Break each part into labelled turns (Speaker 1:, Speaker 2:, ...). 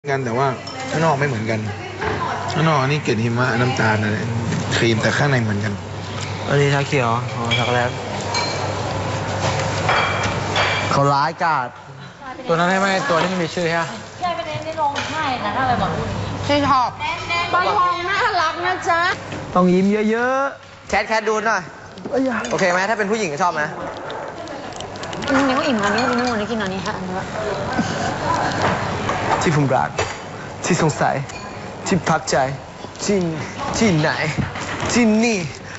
Speaker 1: กันแต่ว่าข้างนอกไม่เหมือนกันข้างนอกนี่เกล็ดหิมะน้ำตาลอะไรครีมแต่ข้างในเหมือนกัน
Speaker 2: อันนี้ชาเขียวอ๋อช็อกโกแลตเขาร้ายกาจตัวนั้นให้ไหมตัวที่ไม่มีชื่อใช่ไหม
Speaker 3: ใช่ประเด็นได้ร้องไห้นะถ้าไปบอกพูดอย่างนี้
Speaker 4: ที่ชอบปลาทองน่ารักนะจ๊ะ
Speaker 2: ต้องยิ้มเยอะๆแคทดูหน่อยโอเคไหมถ้าเป็นผู้หญิงชอบไหม
Speaker 3: นี่ก็อิ่มอันนี้นี่วันนี้กินอันนี้ค่ะอันนี้ว่า
Speaker 2: ที่ผมรักที่สงสัยที่พักใจที่ไหนที่นี่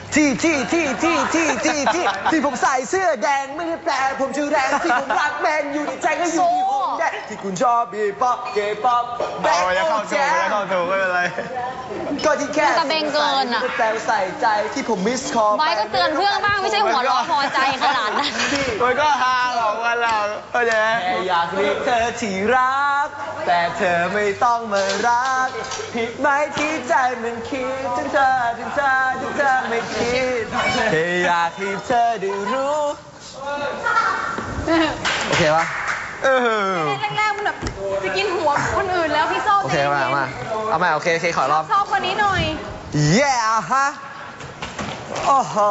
Speaker 2: ที่ผมใส่เสื้อแดงไม่ได้แปลผมชื่อแรงที่ผมรักแมนอยู่ในใจก็อยู่ที่ผมแดงที่คุณชอบบีป๊อปเกย์ป๊อปแบงค์โอแจ๊เข้าถูกไม่เป็นไรก็ที่แค่
Speaker 3: ตะเบงเกินอ่ะ
Speaker 2: แต่ใส่ใจที่ผมมิสคอล
Speaker 3: ไว้ก็เตือนเพื่อนบ้างไม่ใช่หัวเราะพอใจขนาดนั้น
Speaker 2: มันก็ฮาหรอกวันเราเข้าใจแค่อยากเรียกเธอที่รักแต่เธอไม่ต้องมารักผิดไหมที่ใจมันคิดถึงเธอไม่คิดแค่อยากให้เธอได้รู้โอเคปะ
Speaker 4: แรกๆมันแบบจะกินหัวคนอื่นแล้วพี่โซ่
Speaker 2: โอเคมาเอาใหม่โอเคขอรอบ
Speaker 4: ชอบคนนี้หน่อย
Speaker 2: เย้ฮะโอ้โห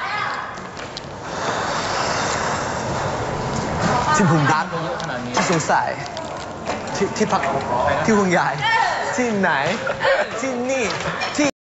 Speaker 2: ที่ผมรักที่สงสัยที่พักที่ห่วงใยที่ไหนที่นี่ที่